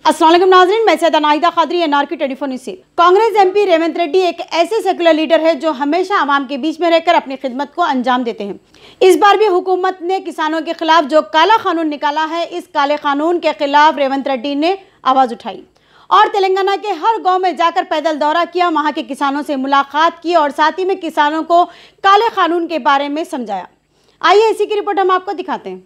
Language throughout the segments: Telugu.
अस्सलाम वालेकुम नाज़रीन, मैं सैयदा नाहिदा खादरी NRK 24 न्यूज़ से। कांग्रेस MP रेवंत रेड्डी एक ऐसे सेकुलर लीडर है जो हमेशा आवाम के बीच में रहकर अपनी खिदमत को अंजाम देते हैं। इस बार भी हुकूमत ने किसानों के खिलाफ जो काला कानून निकाला है, इस काले कानून के खिलाफ रेवंत रेड्डी ने आवाज़ उठाई और तेलंगाना के हर गांव में जाकर पैदल दौरा किया, वहां के किसानों से मुलाकात की और साथ ही में किसानों को काले कानून के बारे में समझाया। आइए इसी की रिपोर्ट हम आपको दिखाते हैं।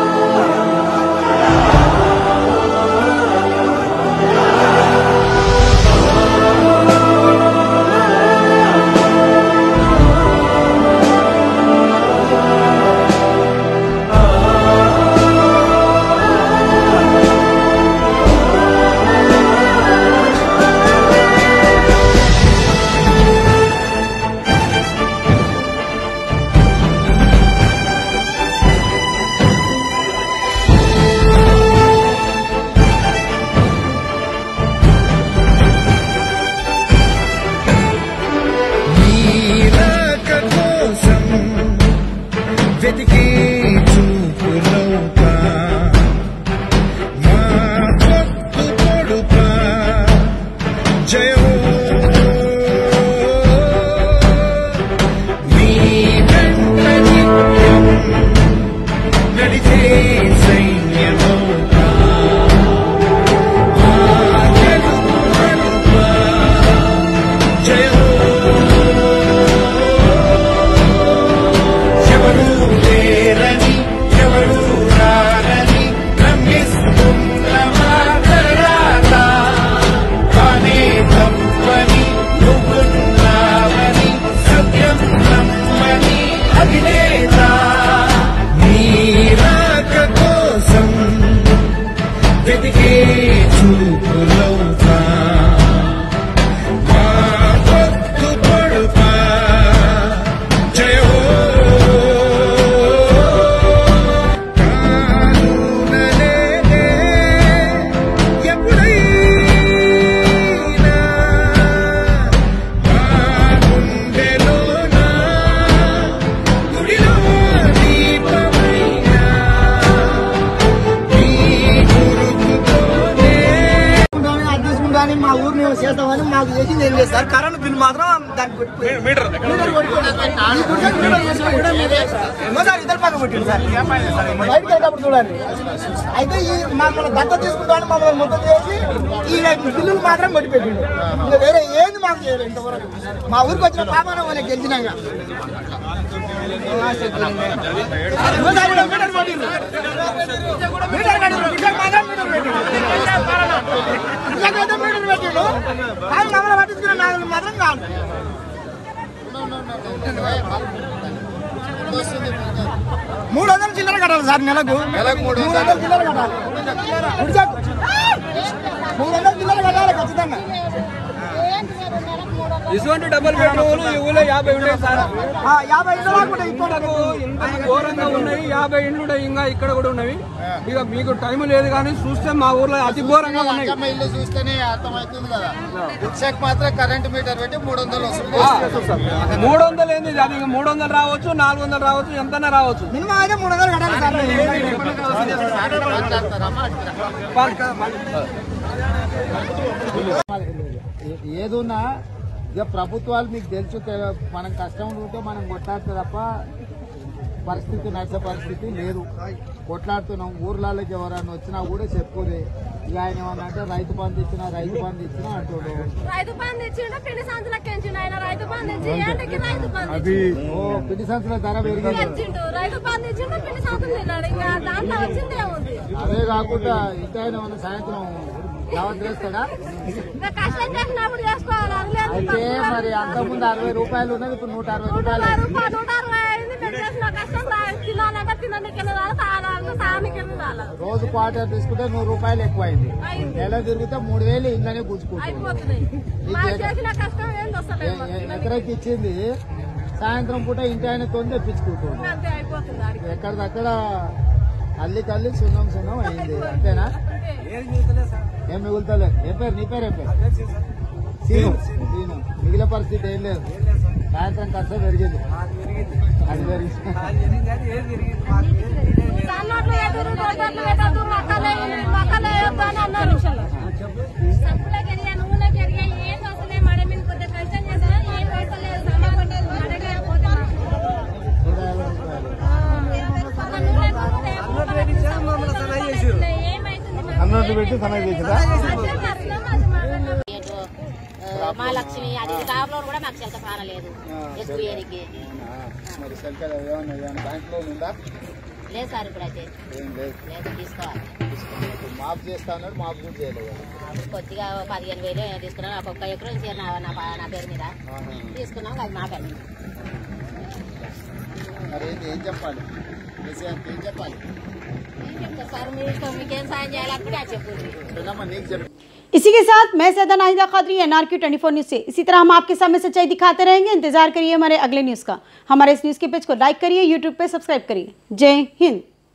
మా ఊరిని చేద్దామని మాకు చేసింది ఏం లేదు సార్. కరెంట్ బిల్ మాత్రం దానికి ఇద్దరు పక్క పెట్టింది సార్. బయటకు వెళ్ళేటప్పుడు చూడండి. అయితే ఈ మమ్మల్ని దత్త తీసుకుంటామని మమ్మల్ని మొత్తం చేసి ఈ బిల్లులు మాత్రం కొట్టిపెట్టిండు. ఇంకా వేరే ఏంది మాకు చేయలేదు ఇంతవరకు. మా ఊరికి వచ్చిన పాపన వాళ్ళకి గెలిచినాక మమ్మల్ని పట్టించుకున్న నాలుగు మాత్రం కాదు. 300 చిల్లర కట్టాలి సార్. నెలకు 300 చిల్లర కట్టాలి. 300 చిల్లర కట్టాలి ఖచ్చితంగా. ఇటువంటి డబుల్ బెడ్రూమ్లు ఈ ఊళ్ళో 50 ఉన్నాయి సార్. 50 ఇంట్లో ఇంతకు ఇంత ఘోరంగా ఉన్నాయి. 50 ఇండ్లు ఉన్నాయి, ఇంకా ఇక్కడ కూడా ఉన్నవి. ఇక మీకు టైం లేదు కానీ చూస్తే మా ఊర్లో అతి ఘోరంగా ఉన్నాయి. ఇల్లు చూస్తేనే అర్థమవుతుంది కదా. రిక్షాకి మాత్రం కరెంట్ మీటర్ పెట్టి 300 వస్తుంది. 300 ఏంది అది? 300 రావచ్చు, 400 రావచ్చు, ఎంతైనా రావచ్చు. మినిమం అయితే 300 కట్టాలి సార్. ఏదున్నా ఇక ప్రభుత్వాలు మీకు తెలుసు, మనం కష్టం ఉంటే మనం కొట్లాడితే తప్ప పరిస్థితి నడిచే పరిస్థితి లేదు. కొట్లాడుతున్నాం. ఊర్లలోకి ఎవరైనా వచ్చినా కూడా చెప్పుకోదే. ఇక ఆయన ఏమన్నా అంటే రైతు బంధు ఇచ్చినా అంటాడు. పిండి సంచుల ధర పెరిగింది. అదే కాకుండా ఇంకా ఆయన ఏమన్నా సాయంత్రం దావత్ చేస్తాడా? అయితే మరి అంతకుముందు 60 రూపాయలు ఉన్నది, ఇప్పుడు 160 రూపాయలు. రోజు క్వార్టర్ తీసుకుంటే 100 రూపాయలు ఎక్కువ అయింది. నెల తిరిగితే 3000 ఇంట్లోనే గుంజుకుంటుంది. ఎకరాకి ఇచ్చింది సాయంత్రం పూట ఇంటి ఆయన తొంది తెప్పించుకుంటుంది. ఎక్కడిదక్కడ అల్లి సున్నం అయింది. అంతేనా? ఏం మిగులుతలేదు. నీ పేరు ఏం పేరు? సీను. మిగిలిన పరిస్థితి ఏం లేదు. సాయంత్రం ఖర్చు పెరిగింది. అది పెరిగింది. సన్నోట్లు పెట్టి సన్నగా చేసిందా మా లక్ష్మి అది కాపులో కూడా మాకు చెలక కానలేదు ఎక్కువ ఏరికి మరి సరిగ్గా ఏమన్నా బ్యాంక్ లోన్ ఉందా లేదు సార్ ఇప్పుడైతే ఏం లేదు లేదు తీసుకోవాలి మాఫ్ చేస్తా అన్నాడు మాఫ్ కూడా చేయలేదు కొద్దిగా 15,000 తీసుకున్నాం ఒక్కొక్క ఎకరం నా పేరు మీద తీసుకున్నాం అది మా పేరు మరి ఏం చెప్పాలి ఏం చెప్పాలి సార్ మీకేం సాయం చేయాలనుకుంటే అది చెప్పు నీకు చెప్పు इसी के साथ मैं सैदा नाहिदा कादरी NRQ 24 न्यूज़ से इसी तरह हम आपके सामने सच्चाई दिखाते रहेंगे। इंतजार करिए हमारे अगले न्यूज़ का। हमारे इस न्यूज़ के पेज को लाइक करिए, यूट्यूब पे सब्सक्राइब करिए। जय हिंद।